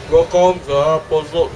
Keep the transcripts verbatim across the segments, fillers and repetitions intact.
Welcome to our episode.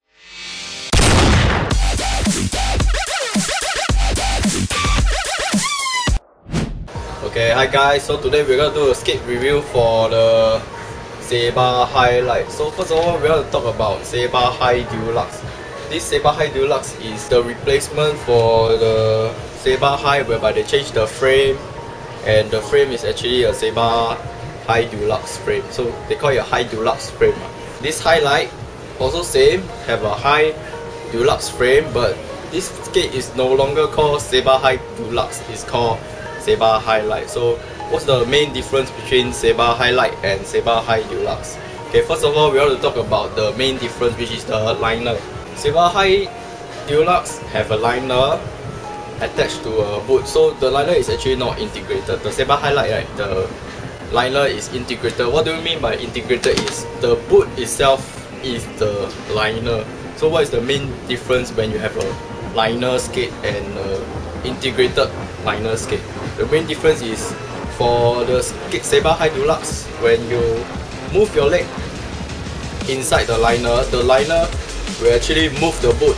Okay, hi guys. So today we're gonna do a skate review for the Saber Highlight. So first of all, we're gonna talk about Saber High Deluxe. This Saber High Deluxe is the replacement for the Saber High, whereby they changed the frame, and the frame is actually a Saber High Deluxe frame. So they call it a High Deluxe frame. This Highlight also same, have a High Deluxe frame, but this skate is no longer called Saber High Deluxe. It's called Saber Highlight. So what's the main difference between Saber Highlight and Saber High Deluxe? Okay, first of all, we want to talk about the main difference, which is the liner. Saber High Deluxe have a liner attached to a boot, so the liner is actually not integrated. The Saber Highlight, right, the liner is integrated. What do you mean by integrated? Is the boot itself is the liner. So what is the main difference when you have a liner skate and a integrated liner skate? The main difference is for the skate Saber High Deluxe, when you move your leg inside the liner, the liner will actually move the boot.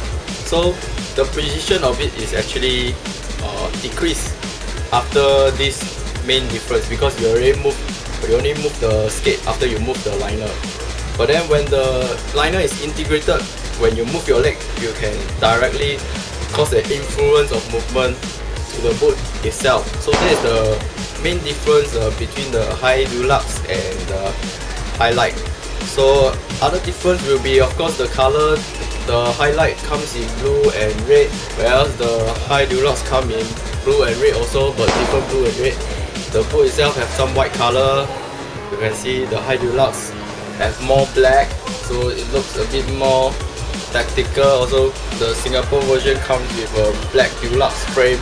So the position of it is actually uh, decreased after this main difference, because you already move, you only move the skate after you move the liner. But then when the liner is integrated, when you move your leg, you can directly cause an influence of movement to the boot itself. So that is the main difference uh, between the High Deluxe and the Highlight. So other difference will be, of course, the color. The Highlight comes in blue and red, whereas the High Deluxe come in blue and red also, but different blue and red. The boot itself have some white color. You can see the High Deluxe have more black, so it looks a bit more tactical. Also, the Singapore version comes with a black deluxe frame.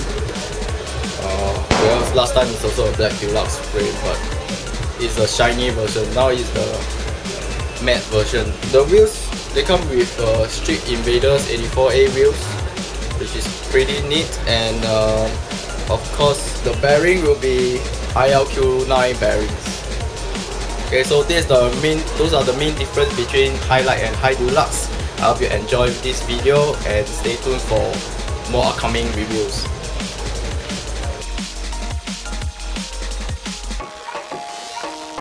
Uh, whereas last time it's also a black deluxe frame, but it's a shiny version. Now it's the matte version. The wheels, they come with uh, Street Invaders eighty-four A wheels, which is pretty neat, and uh, of course the bearing will be I L Q nine bearings. Okay, so this the main, those are the main difference between Highlight and High Deluxe. I hope you enjoyed this video and stay tuned for more upcoming reviews.